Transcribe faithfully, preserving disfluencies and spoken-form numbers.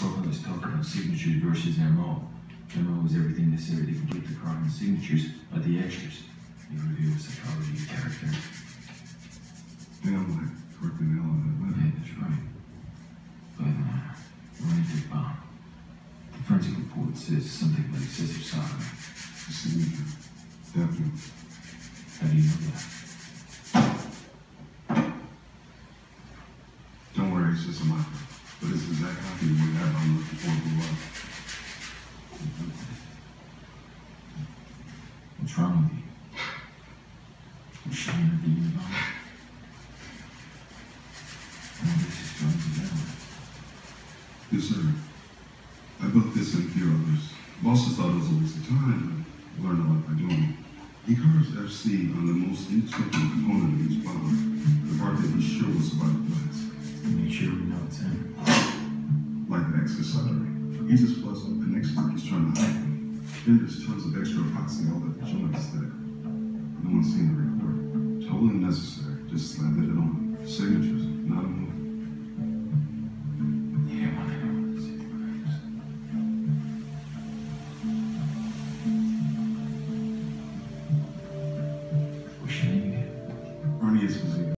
Profiles talk about signatures versus M O. M O is everything necessary to complete the crime, and signatures are the extras. You reveal psychology of character. Yeah, I'm like, working the hell out of that Yeah, that's right. But, uh, romantic bomb. The forensic report says something like excessive sodomy. Signature. Definitely. How do you know that? Don't worry, it's just a mockery. But it's the exact copy of what I'm looking for blew up. What's wrong with you? You're ashamed of the Unabomber? All this is thrown together. Yes, sir. I built this and a few others. Bosses thought it was a waste of time, but learned a lot by doing it. He carves F C on the most indestructible component of each bomb, the part that he's sure will survive the blast. To make sure we know it's him. Like the extra soldering. He just plugs all the connections like he's trying to hide them. Then there's tons of extra epoxy all the joints that no one's seen the report. Totally unnecessary. Just slathered it on. Signature.